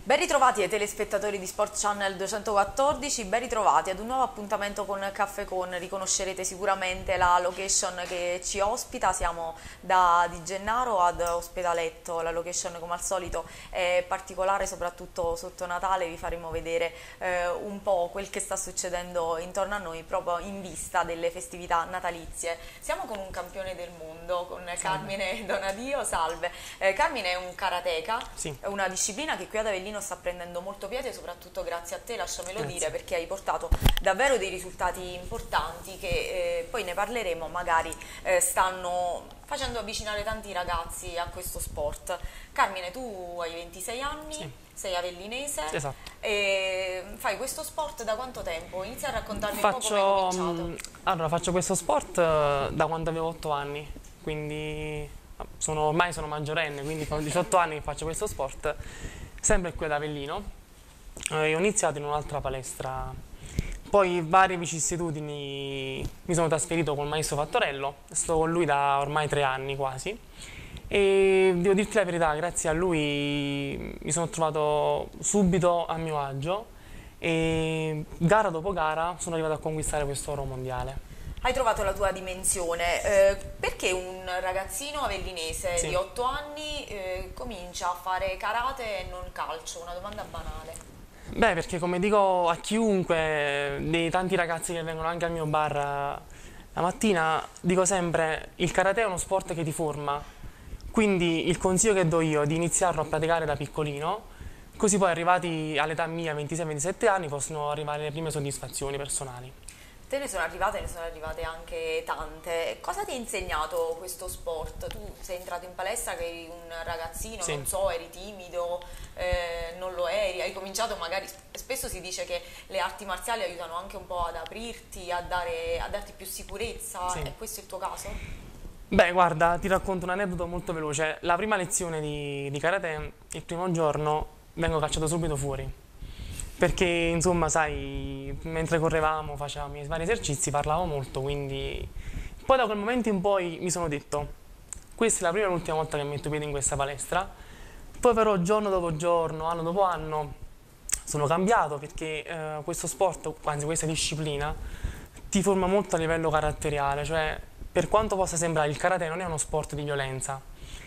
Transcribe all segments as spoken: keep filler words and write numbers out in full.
Ben ritrovati ai telespettatori di Sport Channel duecentoquattordici, ben ritrovati ad un nuovo appuntamento con Caffè Con. Riconoscerete sicuramente la location che ci ospita, siamo da Di Gennaro ad Ospedaletto. La location, come al solito, è particolare, soprattutto sotto Natale. Vi faremo vedere eh, un po' quel che sta succedendo intorno a noi proprio in vista delle festività natalizie. Siamo con un campione del mondo, con Carmine Donadio. Salve. Eh, Carmine è un karateka, sì. È una disciplina che qui ad Avellino sta prendendo molto piede, soprattutto grazie a te, lasciamelo Grazie. dire, perché hai portato davvero dei risultati importanti che eh, poi ne parleremo, magari eh, stanno facendo avvicinare tanti ragazzi a questo sport. Carmine, tu hai ventisei anni, sì. sei avellinese, esatto. E fai questo sport da quanto tempo? Inizia a raccontarmi faccio, un po' come hai cominciato. Allora, faccio questo sport da quando avevo otto anni, quindi sono, ormai sono maggiorenne, quindi fa diciotto anni che faccio questo sport. Sempre qui ad Avellino, eh, ho iniziato in un'altra palestra, poi varie vicissitudini mi sono trasferito col maestro Fattorello, sto con lui da ormai tre anni quasi e devo dirti la verità, grazie a lui mi sono trovato subito a mio agio e gara dopo gara sono arrivato a conquistare questo oro mondiale. Hai trovato la tua dimensione, eh, perché un ragazzino avellinese sì. di otto anni eh, comincia a fare karate e non calcio? Una domanda banale. Beh, perché come dico a chiunque, dei tanti ragazzi che vengono anche al mio bar la mattina, dico sempre, il karate è uno sport che ti forma, quindi il consiglio che do io è di iniziarlo a praticare da piccolino, così poi arrivati all'età mia, ventisei ventisette anni, possono arrivare le prime soddisfazioni personali. Te ne sono arrivate, ne sono arrivate anche tante. Cosa ti ha insegnato questo sport? Tu sei entrato in palestra che eri un ragazzino, sì. non so, eri timido, eh, non lo eri, hai cominciato magari, spesso si dice che le arti marziali aiutano anche un po' ad aprirti, a, dare, a darti più sicurezza, sì. È questo il tuo caso? Beh, guarda, ti racconto un aneddoto molto veloce. La prima lezione di, di karate, il primo giorno, vengo cacciato subito fuori. Perché, insomma, sai, mentre correvamo, facevamo i vari esercizi, parlavo molto, quindi... Poi da quel momento in poi mi sono detto, questa è la prima e l'ultima volta che metto piede in questa palestra. Poi però giorno dopo giorno, anno dopo anno, sono cambiato perché eh, questo sport, anzi questa disciplina, ti forma molto a livello caratteriale, cioè per quanto possa sembrare, il karate non è uno sport di violenza,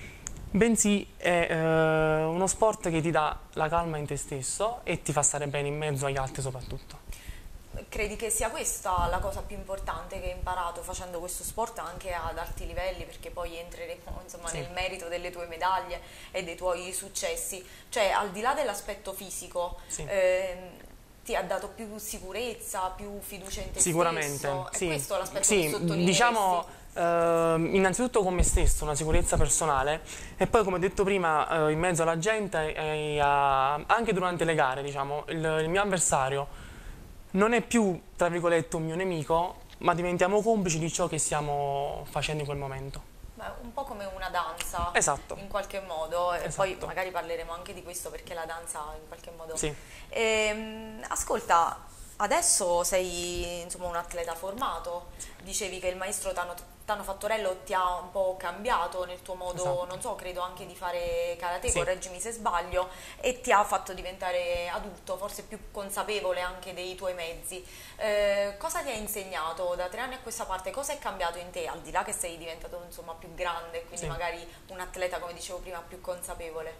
bensì è eh, uno sport che ti dà la calma in te stesso e ti fa stare bene in mezzo agli altri soprattutto. Credi che sia questa la cosa più importante che hai imparato facendo questo sport anche ad alti livelli, perché poi entreremo insomma, sì. nel merito delle tue medaglie e dei tuoi successi, cioè al di là dell'aspetto fisico, sì. eh, ti ha dato più sicurezza, più fiducia in te Sicuramente, stesso? È sì. questo l'aspetto sì, che sottolineeresti? Diciamo, Uh, innanzitutto con me stesso, una sicurezza personale e poi come detto prima uh, in mezzo alla gente e a, anche durante le gare, diciamo, il, il mio avversario non è più tra virgolette un mio nemico, ma diventiamo complici di ciò che stiamo facendo in quel momento. Beh, un po' come una danza, esatto. in qualche modo, e esatto. poi magari parleremo anche di questo perché la danza in qualche modo... Sì. E, ascolta, adesso sei insomma un atleta formato, dicevi che il maestro Tano, Tano Fattorello ti ha un po' cambiato nel tuo modo, esatto. non so, credo anche di fare karate, sì. correggimi se sbaglio, e ti ha fatto diventare adulto, forse più consapevole anche dei tuoi mezzi. Eh, cosa ti ha insegnato da tre anni a questa parte? Cosa è cambiato in te, al di là che sei diventato insomma più grande, quindi sì. magari un atleta, come dicevo prima, più consapevole?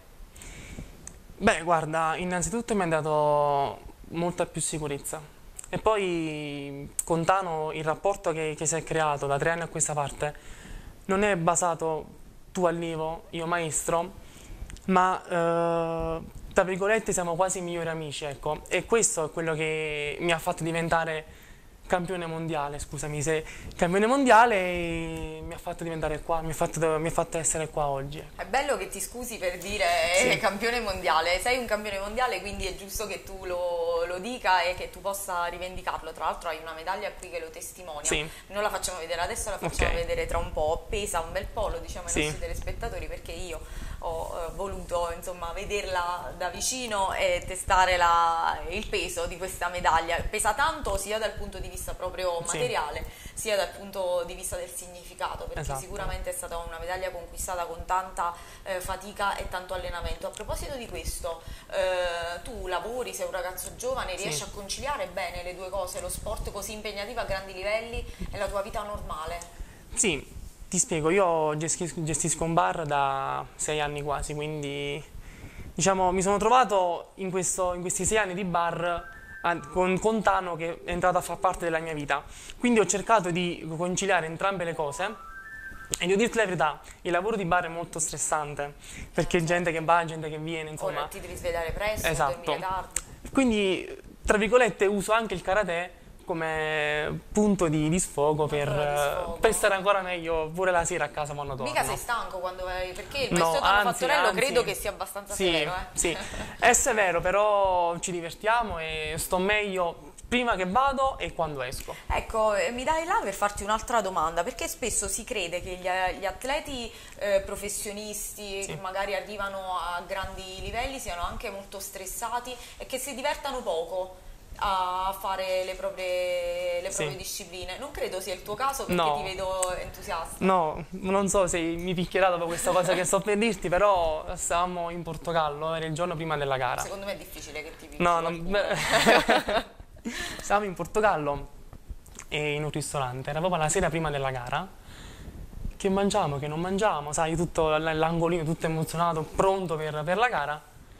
Beh, guarda, innanzitutto mi ha dato molta più sicurezza. E poi con Tano il rapporto che, che si è creato da tre anni a questa parte non è basato tu allievo, io maestro, ma eh, tra virgolette siamo quasi migliori amici, ecco. E questo è quello che mi ha fatto diventare campione mondiale, scusami, se campione mondiale mi ha fatto diventare qua, mi ha fatto, mi ha fatto essere qua oggi. È bello che ti scusi per dire sì. campione mondiale, sei un campione mondiale, quindi è giusto che tu lo, lo dica e che tu possa rivendicarlo. Tra l'altro hai una medaglia qui che lo testimonia, sì. non la facciamo vedere adesso, la facciamo okay. vedere tra un po', pesa un bel po', lo diciamo ai sì. nostri telespettatori, perché io ho eh, voluto insomma vederla da vicino e testare la, il peso di questa medaglia. Pesa tanto sia dal punto di vista vista proprio materiale, sì, sia dal punto di vista del significato, perché esatto. sicuramente è stata una medaglia conquistata con tanta eh, fatica e tanto allenamento. A proposito di questo, eh, tu lavori, sei un ragazzo giovane, riesci sì. a conciliare bene le due cose, lo sport così impegnativo a grandi livelli e la tua vita normale? Sì, ti spiego, io gestisco, gestisco un bar da sei anni quasi, quindi diciamo mi sono trovato in, questo, in questi sei anni di bar con, con Tano, che è entrato a far parte della mia vita, quindi ho cercato di conciliare entrambe le cose. E devo dirti la verità, il lavoro di bar è molto stressante, perché c'è gente che va, gente che viene, insomma. Ora ti devi svegliare presto, esatto. dormire tardi. Quindi, tra virgolette, uso anche il karate come punto di, di sfogo per, di sfogo per stare ancora meglio pure la sera a casa quando torno. Mica sei stanco quando vai, perché il no, maestro Tano anzi, Fattorello anzi, credo che sia abbastanza sì, severo. Eh? Sì, è severo, però ci divertiamo e sto meglio prima che vado e quando esco. Ecco, mi dai là per farti un'altra domanda, perché spesso si crede che gli, gli atleti eh, professionisti, sì, che magari arrivano a grandi livelli, siano anche molto stressati e che si divertano poco a fare le proprie, le proprie sì. discipline. Non credo sia il tuo caso, perché no. ti vedo entusiasta. No, non so se mi picchierà dopo questa cosa che sto per dirti, però stavamo in Portogallo, era il giorno prima della gara. Secondo me è difficile che ti picchi. No, non... Stavamo in Portogallo e in un ristorante, era proprio la sera prima della gara, che mangiamo, che non mangiamo, sai, tutto l'angolino, tutto emozionato, pronto per, per la gara,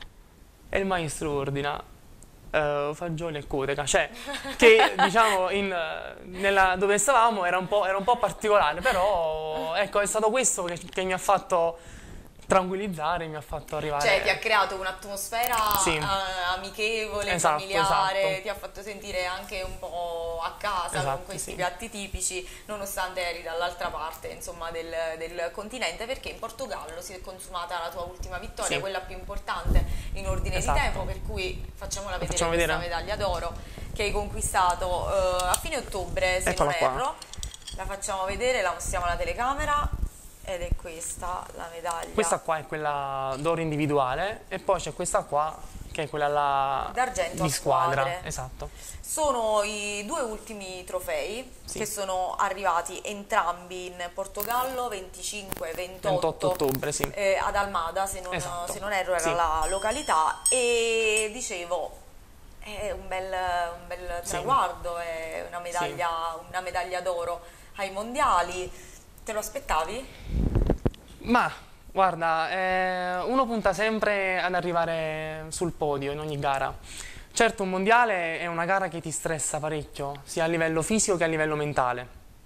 e il maestro ordina uh, fagioli e coteca, cioè, che diciamo in, nella, dove stavamo era un po', era un po' particolare, però ecco, è stato questo che, che mi ha fatto tranquillizzare, mi ha fatto arrivare... Cioè ti ha creato un'atmosfera sì. uh, amichevole, esatto, familiare, esatto. ti ha fatto sentire anche un po' a casa esatto, con questi sì. piatti tipici, nonostante eri dall'altra parte, insomma, del, del continente, perché in Portogallo si è consumata la tua ultima vittoria, sì. quella più importante in ordine esatto. di tempo, per cui facciamola vedere Facciamo questa vedere. medaglia d'oro che hai conquistato uh, a fine ottobre, se Eccola non erro. Qua. La facciamo vedere, la mostriamo alla telecamera. Ed è questa la medaglia. Questa qua è quella d'oro individuale e poi c'è questa qua che è quella d'argento di squadra. Squadre. Esatto. Sono i due ultimi trofei sì. che sono arrivati entrambi in Portogallo, venticinque e ventotto ottobre, sì. eh, ad Almada, se non, esatto. se non erro era sì. la località, e dicevo è un bel, un bel traguardo, sì. è una medaglia, sì. una medaglia d'oro ai mondiali. Te lo aspettavi? Ma guarda, eh, uno punta sempre ad arrivare sul podio in ogni gara. Certo, un mondiale è una gara che ti stressa parecchio, sia a livello fisico che a livello mentale.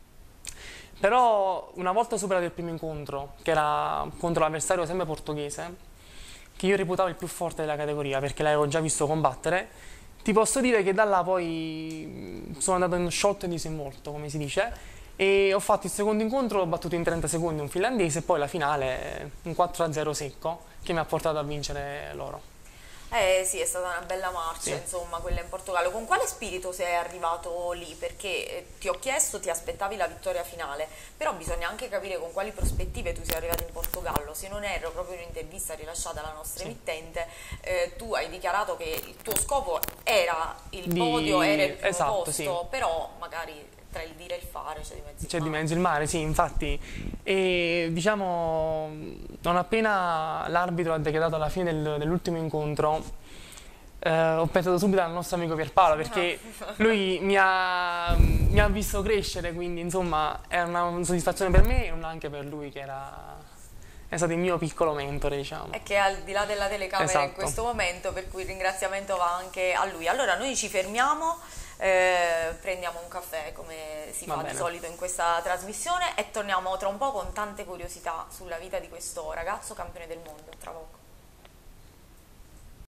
Però una volta superato il primo incontro, che era contro l'avversario sempre portoghese, che io reputavo il più forte della categoria perché l'avevo già visto combattere, ti posso dire che da là poi sono andato in sciolto e disinvolto, come si dice, e ho fatto il secondo incontro, ho battuto in trenta secondi un finlandese e poi la finale un quattro a zero secco che mi ha portato a vincere l'oro. Eh sì, è stata una bella marcia, sì. insomma, quella in Portogallo. Con quale spirito sei arrivato lì? Perché eh, ti ho chiesto, ti aspettavi la vittoria finale, però bisogna anche capire con quali prospettive tu sei arrivato in Portogallo. Se non erro, proprio in un'intervista rilasciata alla nostra sì. emittente, eh, tu hai dichiarato che il tuo scopo era il Di... podio, era il primo esatto, posto, sì. però magari tra il dire e il fare c'è di mezzo il C'è mare. di mezzo il mare, sì, infatti. E diciamo, non appena l'arbitro ha dichiarato alla fine del, dell'ultimo incontro, eh, ho pensato subito al nostro amico Pierpaolo, perché lui mi ha, mi ha visto crescere, quindi insomma è una soddisfazione per me e una anche per lui, che era... è stato il mio piccolo mentore, diciamo. E che è al di là della telecamera esatto. in questo momento, per cui il ringraziamento va anche a lui. Allora noi ci fermiamo, eh, prendiamo un caffè come si Va fa bene. di solito in questa trasmissione e torniamo tra un po' con tante curiosità sulla vita di questo ragazzo campione del mondo. Tra poco.